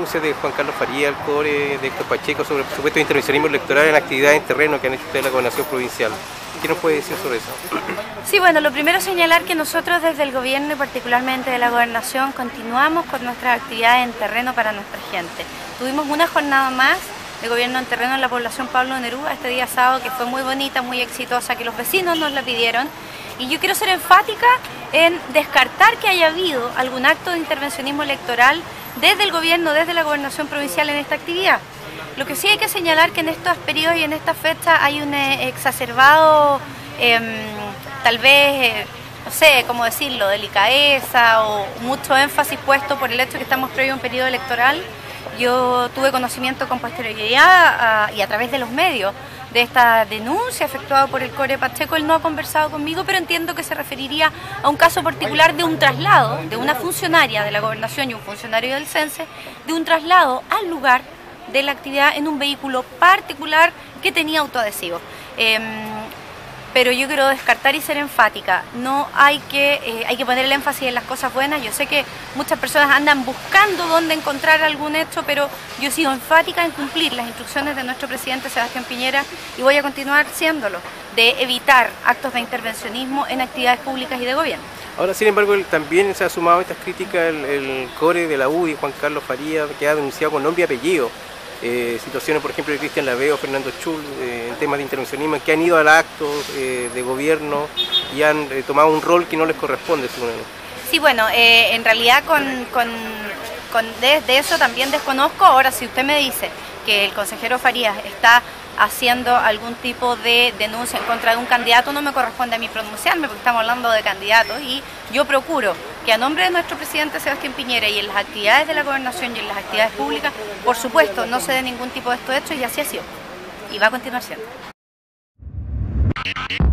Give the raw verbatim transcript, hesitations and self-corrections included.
denuncias de Juan Carlos Farías, el Core, de Héctor Pacheco sobre el supuesto intervencionismo electoral en actividades en terreno que han hecho ustedes en la gobernación provincial. ¿Qué nos puede decir sobre eso? Sí, bueno, lo primero es señalar que nosotros desde el gobierno y particularmente de la gobernación continuamos con nuestras actividades en terreno para nuestra gente. Tuvimos una jornada más de gobierno en terreno en la población Pablo Neruda este día sábado, que fue muy bonita, muy exitosa, que los vecinos nos la pidieron. Y yo quiero ser enfática en descartar que haya habido algún acto de intervencionismo electoral desde el gobierno, desde la gobernación provincial en esta actividad. Lo que sí hay que señalar que en estos periodos y en estas fechas hay un eh, exacerbado, eh, tal vez, eh, no sé cómo decirlo, delicadeza o mucho énfasis puesto por el hecho de que estamos previo a un periodo electoral. Yo tuve conocimiento con posterioridad a, y a través de los medios de esta denuncia efectuada por el Core Pacheco. Él no ha conversado conmigo, pero entiendo que se referiría a un caso particular de un traslado de una funcionaria de la gobernación y un funcionario del Cense, de un traslado al lugar de la actividad en un vehículo particular que tenía autoadhesivo. Eh, pero yo quiero descartar y ser enfática, no hay que, eh, hay que poner el énfasis en las cosas buenas. Yo sé que muchas personas andan buscando dónde encontrar algún hecho, pero yo sigo enfática en cumplir las instrucciones de nuestro presidente Sebastián Piñera y voy a continuar siéndolo, de evitar actos de intervencionismo en actividades públicas y de gobierno. Ahora, sin embargo, él también se ha sumado a estas críticas el, el Core de la U D I, Juan Carlos Farías, que ha denunciado con nombre y apellido Eh, situaciones, por ejemplo, de Cristian Laveo, Fernando Schul, eh, en temas de intervencionismo, que han ido al acto eh, de gobierno y han eh, tomado un rol que no les corresponde, según él. Sí, bueno, eh, en realidad con, con, con de, de eso también desconozco. Ahora, si usted me dice que el consejero Farías está haciendo algún tipo de denuncia en contra de un candidato, no me corresponde a mí pronunciarme porque estamos hablando de candidatos y yo procuro que a nombre de nuestro presidente Sebastián Piñera y en las actividades de la gobernación y en las actividades públicas, por supuesto, no se dé ningún tipo de estos hechos y así ha sido y va a continuar siendo.